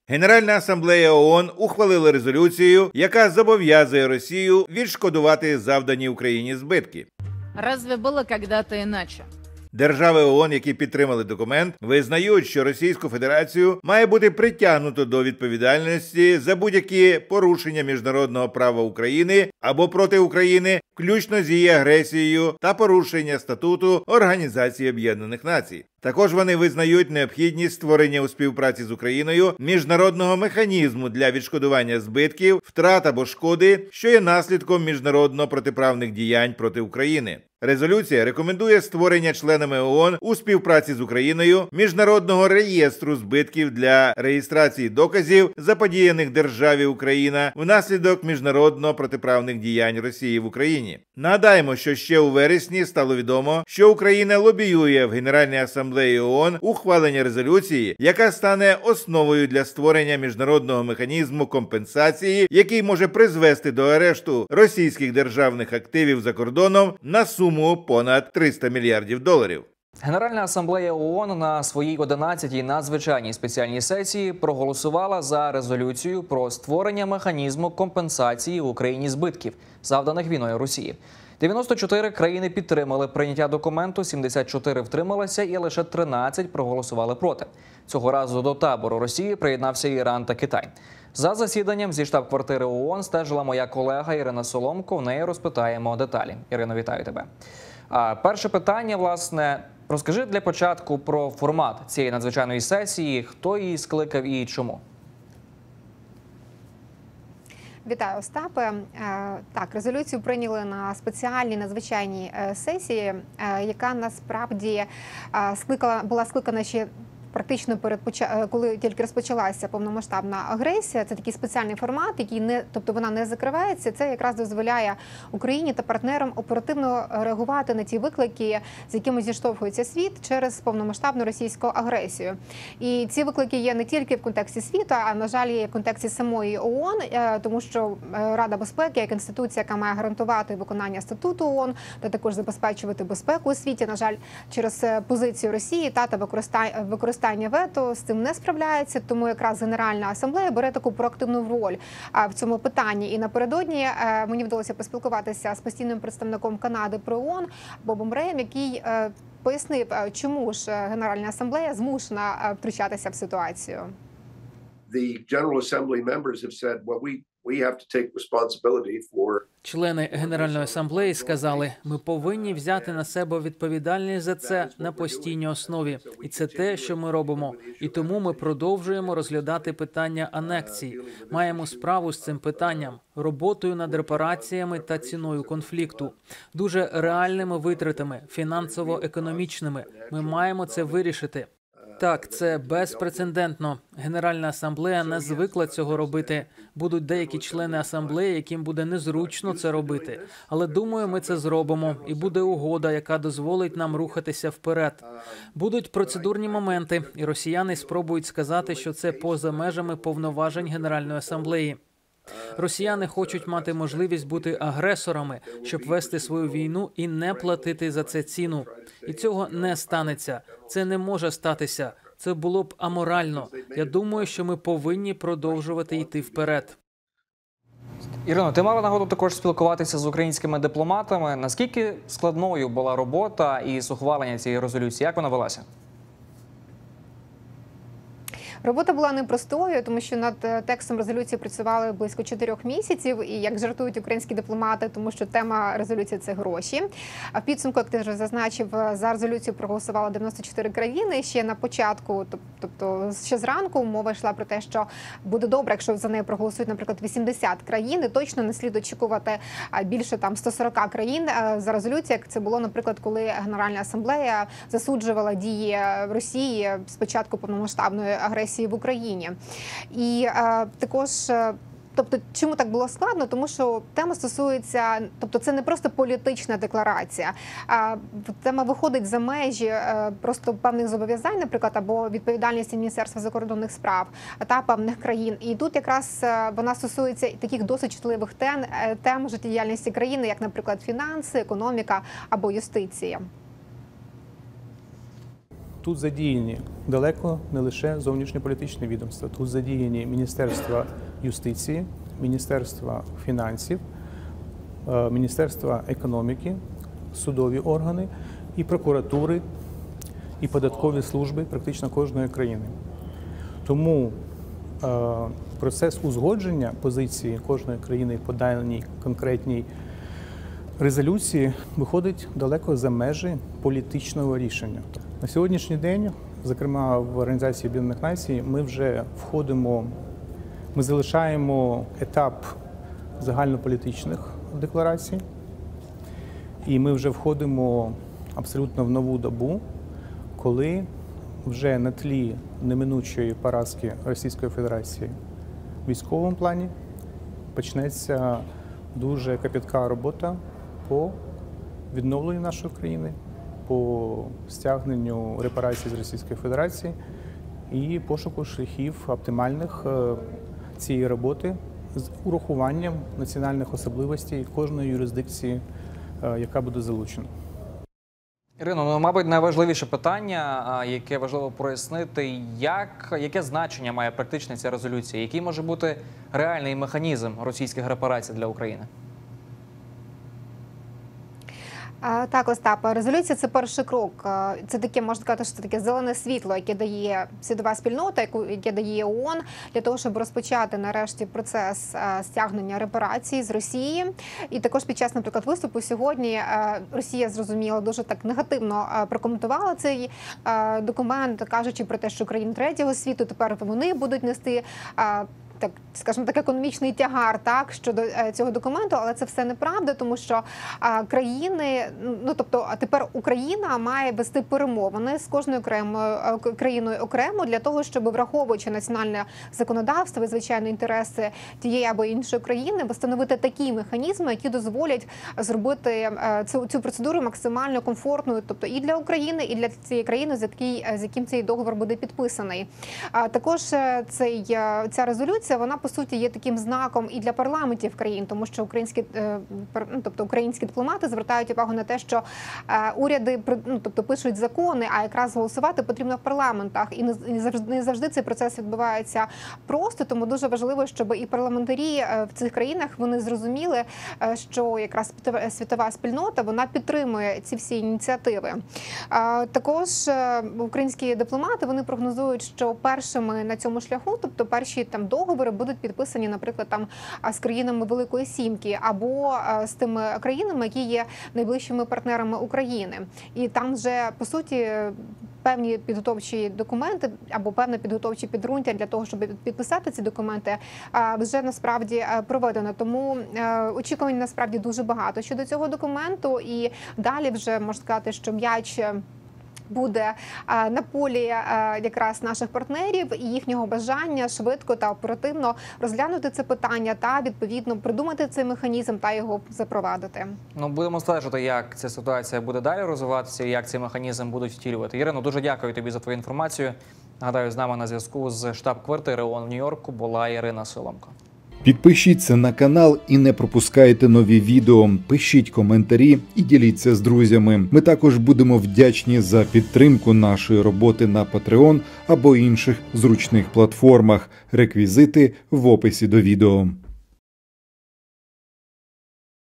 Генеральна асамблея ООН ухвалила резолюцію, яка зобов'язує Росію відшкодувати завдані Україні збитки. Разве было когда-то иначе? Держави ООН, які підтримали документ, визнають, що Російську Федерацію має бути притягнуто до відповідальності за будь-які порушення міжнародного права України або проти України, включно з її агресією та порушення статуту Організації Об'єднаних Націй. Також вони визнають необхідність створення у співпраці з Україною міжнародного механізму для відшкодування збитків, втрат або шкоди, що є наслідком міжнародно протиправних діянь проти України. Резолюція рекомендує створення членами ООН у співпраці з Україною міжнародного реєстру збитків для реєстрації доказів, заподіяних державі Україна внаслідок міжнародно протиправних діянь Росії в Україні. Нагадаємо, що ще у вересні стало відомо, що Україна лобіює в Генеральній асамблеї ООН ухвалення резолюції, яка стане основою для створення міжнародного механізму компенсації, який може призвести до арешту російських державних активів за кордоном на суму понад $300 мільярдів. Генеральна асамблея ООН на своїй 11-й надзвичайній спеціальній сесії проголосувала за резолюцію про створення механізму компенсації Україні збитків, завданих війною Росії. 94 країни підтримали прийняття документу, 74 втрималися і лише 13 проголосували проти. Цього разу до табору Росії приєднався Іран та Китай. За засіданням зі штаб-квартири ООН стежила моя колега Ірина Соломко. В неї розпитаємо деталі. Ірино, вітаю тебе. Перше питання, власне, розкажи для початку про формат цієї надзвичайної сесії, хто її скликав і чому. Вітаю, Остапе. Так, резолюцію прийняли на спеціальній надзвичайній сесії, яка насправді була скликана ще практично коли тільки розпочалася повномасштабна агресія. Це такий спеціальний формат, який тобто вона не закривається. Це якраз дозволяє Україні та партнерам оперативно реагувати на ті виклики, з якими зіштовхується світ через повномасштабну російську агресію. І ці виклики є не тільки в контексті світу, а, на жаль, є в контексті самої ООН, тому що Рада безпеки, як інституція, яка має гарантувати виконання статуту ООН та також забезпечувати безпеку у світі, на жаль, через позицію Росії та використання вето з цим не справляється, тому якраз Генеральна асамблея бере таку проактивну роль в цьому питанні. І напередодні мені вдалося поспілкуватися з постійним представником Канади при ООН Бобом Реєм, який пояснив, чому ж Генеральна асамблея змушена втручатися в ситуацію. Члени Генеральної асамблеї сказали, ми повинні взяти на себе відповідальність за це на постійній основі. І це те, що ми робимо. І тому ми продовжуємо розглядати питання анексії. Маємо справу з цим питанням, роботою над репараціями та ціною конфлікту. Дуже реальними витратами, фінансово-економічними. Ми маємо це вирішити. Так, це безпрецедентно. Генеральна асамблея не звикла цього робити. Будуть деякі члени асамблеї, яким буде незручно це робити. Але думаю, ми це зробимо. І буде угода, яка дозволить нам рухатися вперед. Будуть процедурні моменти, і росіяни спробують сказати, що це поза межами повноважень Генеральної асамблеї. Росіяни хочуть мати можливість бути агресорами, щоб вести свою війну і не платити за це ціну. І цього не станеться. Це не може статися. Це було б аморально. Я думаю, що ми повинні продовжувати йти вперед. Ірино, ти мала нагоду також спілкуватися з українськими дипломатами. Наскільки складною була робота із ухвалення цієї резолюції? Як вона велася? Робота була непростою, тому що над текстом резолюції працювали близько 4 місяців, і, як жартують українські дипломати, тому що тема резолюції – це гроші. А в підсумку, як ти вже зазначив, за резолюцію проголосувало 94 країни. Ще на початку, тобто ще зранку, мова йшла про те, що буде добре, якщо за неї проголосують, наприклад, 80 країн. І точно не слід очікувати більше 140 країн за резолюцію, як це було, наприклад, коли Генеральна асамблея засуджувала дії Росії з початку повномасштабної агресії в Україні. І також, тобто, чому так було складно? Тому що тема стосується, тобто це не просто політична декларація, тема виходить за межі просто певних зобов'язань, наприклад, або відповідальності Міністерства закордонних справ та певних країн. І тут якраз вона стосується таких досить чутливих тем життєдіяльності країни, як, наприклад, фінанси, економіка або юстиція. Тут задіяні далеко не лише зовнішньополітичні відомства, тут задіяні Міністерство юстиції, Міністерство фінансів, Міністерство економіки, судові органи, і прокуратури, і податкові служби практично кожної країни. Тому процес узгодження позиції кожної країни по даній конкретній резолюції виходить далеко за межі політичного рішення. На сьогоднішній день, зокрема в Організації Об'єднаних Націй, ми залишаємо етап загальнополітичних декларацій, і ми вже входимо абсолютно в нову добу, коли вже на тлі неминучої поразки Російської Федерації в військовому плані почнеться дуже копітка робота по відновленню нашої країни, по стягненню репарацій з Російської Федерації і пошуку шляхів оптимальних цієї роботи з урахуванням національних особливостей кожної юрисдикції, яка буде залучена. Ірино, ну, мабуть, найважливіше питання, яке важливо прояснити, яке значення має практично ця резолюція? Який може бути реальний механізм російських репарацій для України? Так, Остап, резолюція – це перший крок. Це таке, можна сказати, що це таке зелене світло, яке дає світова спільнота, яке дає ООН, для того, щоб розпочати нарешті процес стягнення репарацій з Росії. І також під час, наприклад, виступу сьогодні Росія, зрозуміло, дуже так негативно прокоментувала цей документ, кажучи про те, що країни третього світу тепер вони будуть нести так, скажімо так, економічний тягар так щодо цього документу, але це все неправда, тому що країни, ну тобто, тепер Україна має вести перемовини з кожною країною окремо для того, щоб, враховуючи національне законодавство і, звичайно, інтереси тієї або іншої країни, встановити такі механізми, які дозволять зробити цю процедуру максимально комфортною, тобто і для України, і для цієї країни, з яким цей договір буде підписаний. Також ця резолюція, вона по суті є таким знаком і для парламентів країн, тому що українські дипломати звертають увагу на те, що уряди пишуть закони, а якраз голосувати потрібно в парламентах. І не завжди цей процес відбувається просто, тому дуже важливо, щоб і парламентарі в цих країнах вони зрозуміли, що якраз світова спільнота вона підтримує ці всі ініціативи. Також українські дипломати вони прогнозують, що першими на цьому шляху, тобто перші там договори будуть підписані, наприклад, там з країнами Великої Сімки або з тими країнами, які є найближчими партнерами України. І там вже, по суті, певні підготовчі документи або певне підготовче підґрунтя для того, щоб підписати ці документи, вже насправді проведено. Тому очікувань насправді дуже багато щодо цього документу. І далі вже можна сказати, що м'яч буде на полі якраз наших партнерів і їхнього бажання швидко та оперативно розглянути це питання та, відповідно, придумати цей механізм та його запровадити. Ну, будемо стежити, як ця ситуація буде далі розвиватися і як цей механізм будуть втілювати. Ірино, дуже дякую тобі за твою інформацію. Нагадаю, з нами на зв'язку з штаб-квартири ООН в Нью-Йорку була Ірина Соломко. Підпишіться на канал і не пропускайте нові відео, пишіть коментарі і діліться з друзями. Ми також будемо вдячні за підтримку нашої роботи на Patreon або інших зручних платформах. Реквізити в описі до відео.